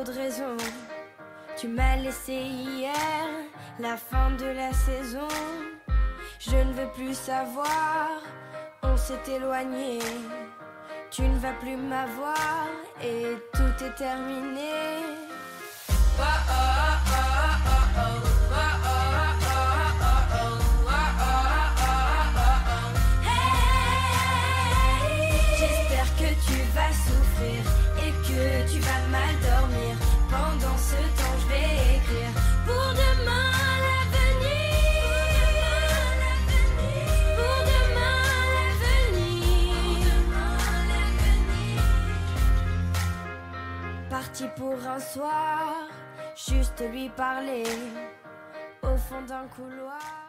trop de raisons. Tu m'as laissé hier, la fin de la saison. Je ne veux plus savoir, on s'est éloigné. Tu ne vas plus m'avoir et tout est terminé. Oh, oh, oh, oh, oh, oh. Et que tu vas mal dormir. Pendant ce temps je vais écrire pour demain l'avenir. Pour demain l'avenir. Parti pour un soir, juste lui parler au fond d'un couloir.